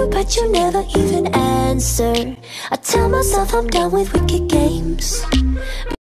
you, but you never even answer. I tell myself I'm done with wicked games.